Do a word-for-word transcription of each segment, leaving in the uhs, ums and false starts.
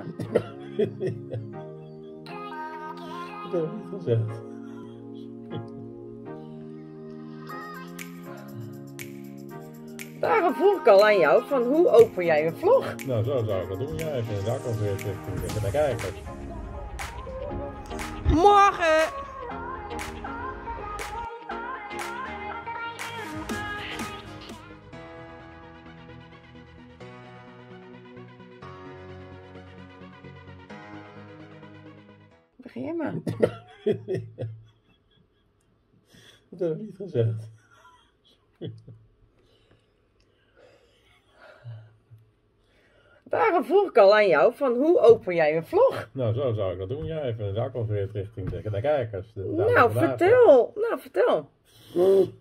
Dat heb ik niet gezegd. Daarom vroeg ik al aan jou van hoe open jij een vlog? Nou, zo zou ik dat doen. Ja, even de dak over richting de kijkers. Morgen! Begin je maar. Dat heb ik niet gezegd. Daarom vroeg ik al aan jou van hoe open jij een vlog? Nou, zo zou ik dat doen. Ja, even de dak over richting de, de kijkers. De, de Nou, vertel. Nou, vertel. Het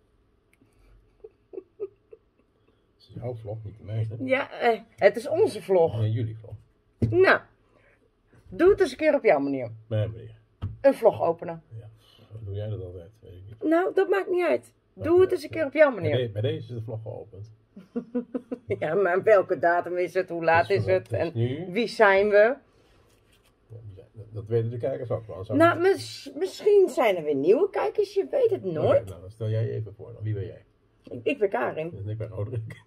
is jouw vlog, niet de mijne. Ja, eh, het is onze vlog. Nee, jullie vlog. Nou, doe het eens een keer op jouw manier. Mijn manier. Een vlog openen. Ja, hoe doe jij dat altijd? Weet ik niet. Nou, dat maakt niet uit. Doe het eens een keer op jouw Bij, manier. de, bij deze is de vlog geopend. Ja, maar welke datum is het? Hoe laat is het? En nu. wie zijn we? Dat weten de kijkers ook wel. Nou, mis, misschien zijn er weer nieuwe kijkers. Je weet het nooit. Okay, nou, dan stel jij je even voor. Dan. Wie ben jij? Ik, ik ben Karin. En ik ben Roderick.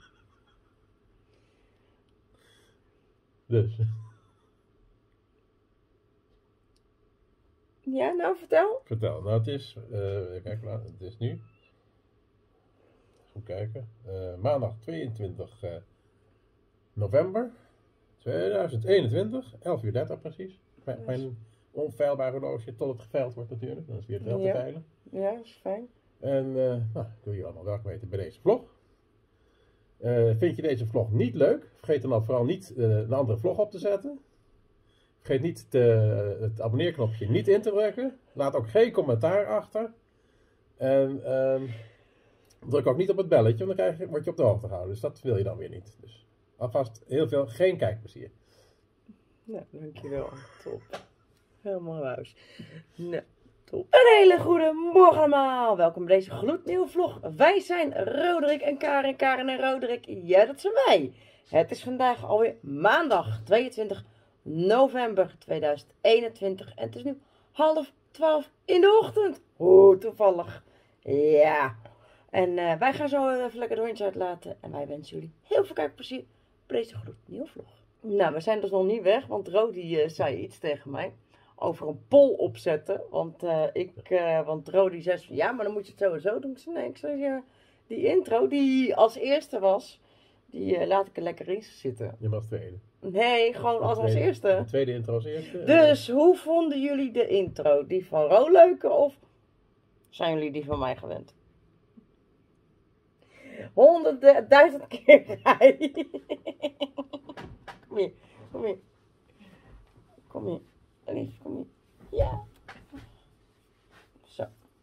Dus. Ja, nou vertel. Vertel. Nou, het is. Uh, kijk, nou, het is nu. Goed kijken. Uh, maandag tweeëntwintig uh, november tweeduizend eenentwintig. elf uur dertig precies. Mijn, mijn onfeilbaar horloge tot het geveild wordt natuurlijk. Dan is het weer geld te veilen. Ja, dat is fijn. En uh, nou, ik wil je allemaal welkom weten bij deze vlog. Uh, vind je deze vlog niet leuk? Vergeet dan vooral niet uh, een andere vlog op te zetten. Vergeet niet te, het abonneerknopje niet in te drukken. Laat ook geen commentaar achter. En uh, druk ook niet op het belletje, want dan krijg je, word je op de hoogte gehouden. Dus dat wil je dan weer niet. Dus alvast heel veel geen kijkplezier. Nou, dankjewel. Top. Helemaal huis. Nou, top. Een hele goede morgen allemaal. Welkom bij deze gloednieuwe vlog. Wij zijn Roderick en Karin. Karin en Roderick. Ja, dat zijn wij. Het is vandaag alweer maandag tweeëntwintig november tweeduizend eenentwintig. En het is nu half twaalf in de ochtend. Hoe toevallig. Ja. En uh, wij gaan zo even lekker de hondjes uitlaten. En wij wensen jullie heel veel kijkplezier bij deze gloednieuwe vlog. Nou, we zijn dus nog niet weg, want Rodi uh, zei iets tegen mij over een poll opzetten. Want, uh, ik, uh, want Rodi zei van, ja, maar dan moet je het sowieso doen. Ik zei, nee, ik zei, ja, die intro die als eerste was, die uh, laat ik er lekker in zitten. Je was tweede. Nee, gewoon als als eerste. De tweede intro als eerste. Dus hoe vonden jullie de intro? Die van Ro leuker of zijn jullie die van mij gewend? Honderdduizend keer rijden. Kom hier, kom hier. Kom hier. Lief, kom hier. Ja. Zo.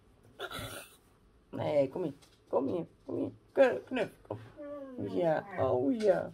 Nee, kom hier. Kom hier, kom hier. Knuff, kom. Ja, oh ja.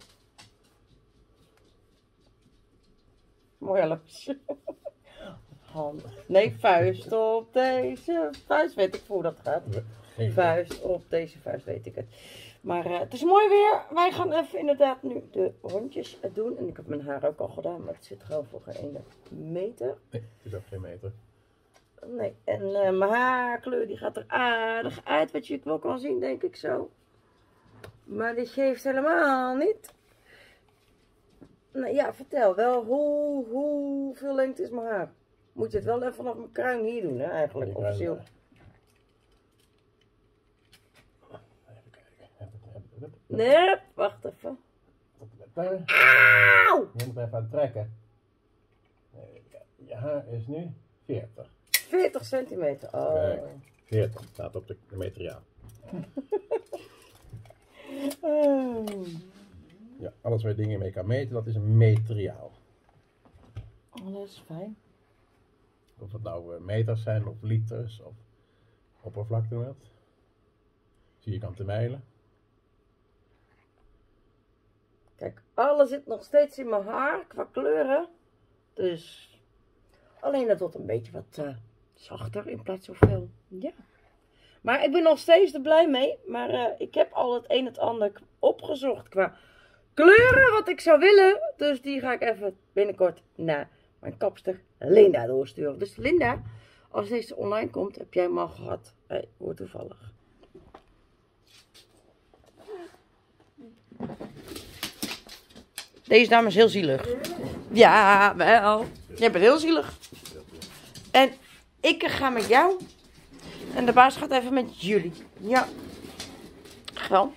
Mooi halfje. Hand. Nee, vuist op deze vuist. Weet ik hoe dat gaat. Vuist op deze vuist, weet ik het. Maar uh, het is mooi weer. Wij gaan even inderdaad nu de rondjes doen. En ik heb mijn haar ook al gedaan, maar het zit gewoon voor geen ene meter. Nee, het is ook geen meter. Nee, en uh, mijn haarkleur die gaat er aardig uit, wat je wel kan zien, denk ik zo. Maar die geeft helemaal niet. Nou ja, vertel wel, hoe, hoeveel lengte is mijn haar? Moet je het wel even vanaf mijn kruin hier doen, hè, eigenlijk, officieel. Nee, wacht even. Auw! Je moet even aan het trekken. Je haar is nu veertig. veertig centimeter. Oh. Kijk, veertig staat op de, de materiaal. oh. Ja, alles waar je dingen mee kan meten, dat is een materiaal. Oh, dat is fijn. Of het nou meters zijn, of liters, of oppervlakte met. Vierkante mijlen. Kijk, alles zit nog steeds in mijn haar qua kleuren. Dus alleen dat wordt een beetje wat uh, zachter in plaats van veel. Ja. Maar ik ben nog steeds er blij mee. Maar uh, ik heb al het een en het ander opgezocht qua kleuren wat ik zou willen. Dus die ga ik even binnenkort naar mijn kapster Linda doorsturen. Dus Linda, als deze online komt, heb jij hem al gehad. Hé, hey, hoe toevallig. Deze dame is heel zielig. Ja, wel. Jij bent heel zielig. En ik ga met jou. En de baas gaat even met jullie. Ja. Gewoon.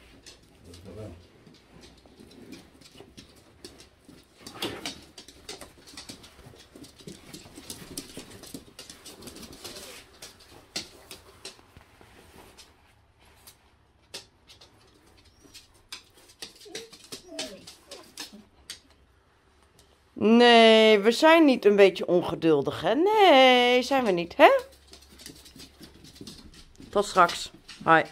Nee, we zijn niet een beetje ongeduldig, hè? Nee, zijn we niet, hè? Tot straks. Hoi.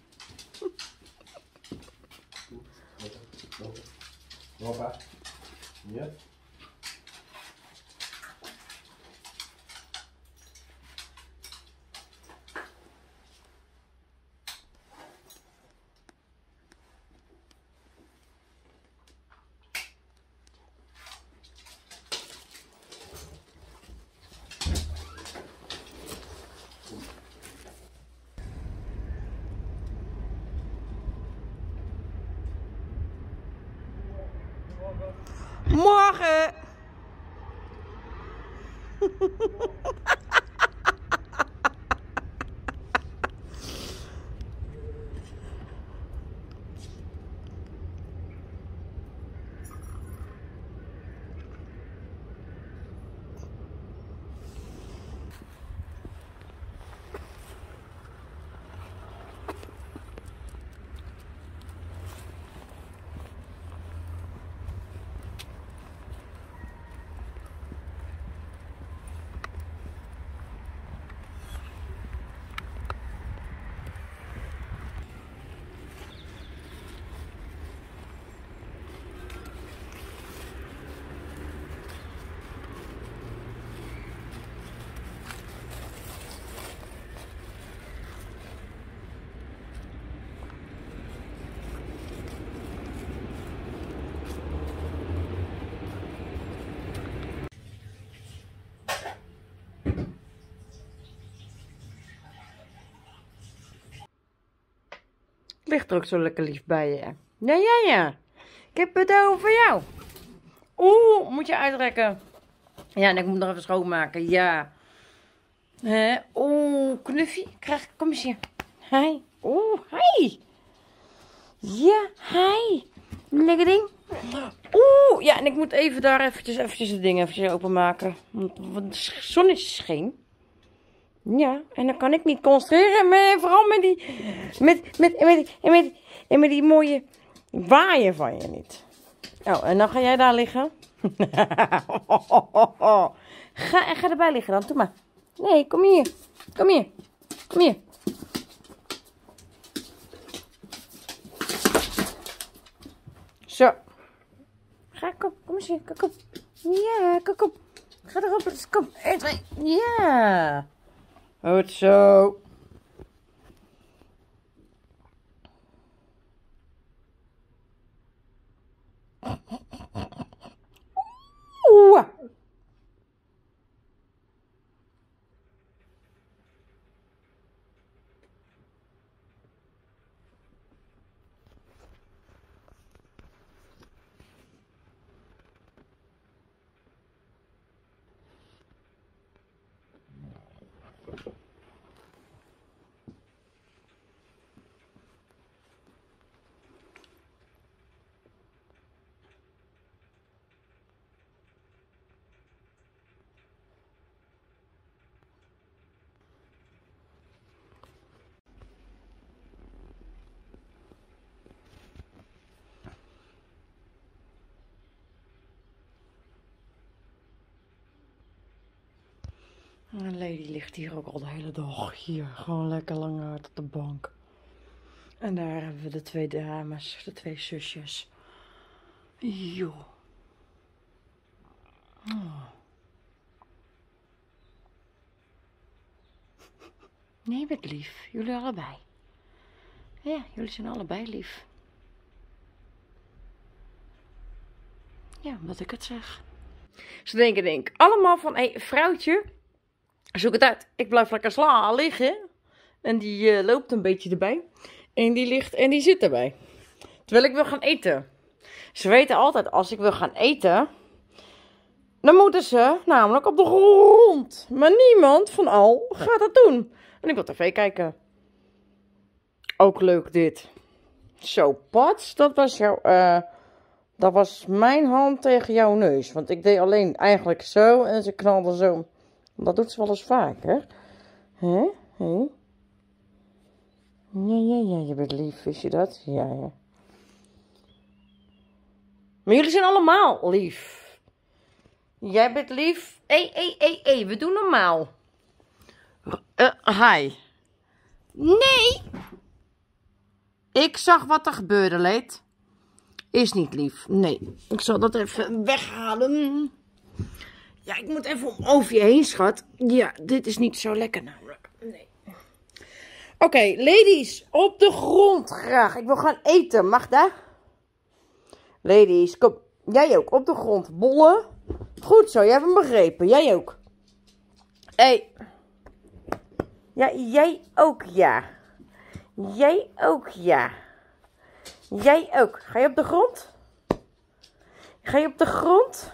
Papa. Ja. Morgen! Ligt er ook zo lekker lief bij je. Ja, ja, ja. Ik heb het over jou. Oeh, moet je uitrekken. Ja, en ik moet nog even schoonmaken. Ja. Hè? Oeh, knuffie. Krijg, kom eens hier. Hi. Oeh, hi. Ja, hi. Lekker ding. Oeh, ja, en ik moet even daar eventjes, eventjes het ding eventjes openmaken. Want de zon is scheen. Ja, en dan kan ik niet concentreren. Maar vooral met die, met, met, met, met, met, met, met die mooie waaien van je niet. Oh, en dan ga jij daar liggen. Ga, ga erbij liggen dan, doe maar. Nee, kom hier. Kom hier. Kom hier. Zo. Ga, kom. Kom eens hier. Kom, kom. Ja, kom, kom. Ga erop. Kom. één, twee. Ja. Goed zo. Oeh. En Lady ligt hier ook al de hele dag. Hier, gewoon lekker lang uit op de bank. En daar hebben we de twee dames, de twee zusjes. Joh. Oh. Nee, je bent lief. Jullie allebei. Ja, jullie zijn allebei lief. Ja, omdat ik het zeg. Ze denken denk ik allemaal van, hé hey, vrouwtje, zoek het uit. Ik blijf lekker slaan liggen. En die uh, loopt een beetje erbij. En die ligt en die zit erbij. Terwijl ik wil gaan eten. Ze weten altijd, als ik wil gaan eten, dan moeten ze namelijk op de grond. Maar niemand van al gaat dat doen. En ik wil tv kijken. Ook leuk dit. Zo, Pats, dat was jouw, uh, dat was mijn hand tegen jouw neus. Want ik deed alleen eigenlijk zo en ze knalde zo. Dat doet ze wel eens vaker. Hè? Hè? Ja, ja, ja, je bent lief, wist je dat? Ja, ja. Maar jullie zijn allemaal lief. Jij bent lief. Hé, hé, hé, hé, we doen normaal. Uh, hi. Nee. Ik zag wat er gebeurde, Leed. Is niet lief. Nee, ik zal dat even weghalen. Ja, ik moet even om over je heen, schat. Ja, dit is niet zo lekker namelijk. Nee. Oké, okay, ladies, op de grond graag. Ik wil gaan eten, mag dat? Ladies, kom. Jij ook, op de grond. Bollen. Goed zo, jij hebt hem begrepen. Jij ook. Hé. Hey. Ja, jij ook, ja. Jij ook, ja. Jij ook. Ga je op de grond? Ga je op de grond?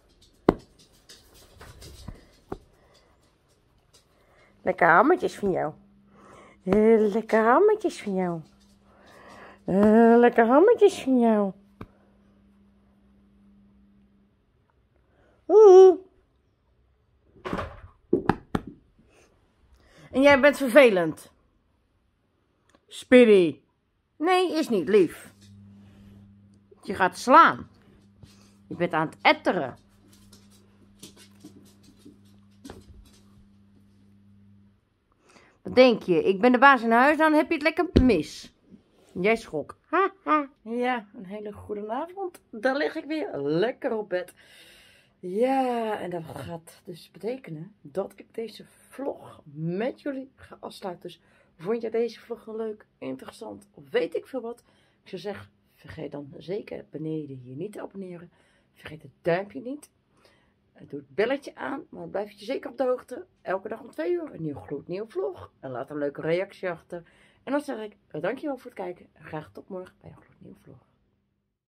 Lekker hammetjes van jou. Uh, lekker hammetjes van jou. Uh, lekker hammetjes van jou. Oeh. En jij bent vervelend. Speedy. Nee, is niet lief. Je gaat slaan. Je bent aan het etteren. Wat denk je? Ik ben de baas in huis, dan heb je het lekker mis. Jij schrok. Ha, ha. Ja, een hele goede avond. Dan lig ik weer lekker op bed. Ja, en dat gaat dus betekenen dat ik deze vlog met jullie ga afsluiten. Dus vond je deze vlog nou leuk, interessant of weet ik veel wat? Ik zou zeggen, vergeet dan zeker beneden hier niet te abonneren. Vergeet het duimpje niet. Doe het belletje aan, maar dan blijf je zeker op de hoogte. Elke dag om twee uur een nieuw gloednieuw vlog. En laat een leuke reactie achter. En dan zeg ik, dankjewel voor het kijken. En graag tot morgen bij een gloednieuwe vlog.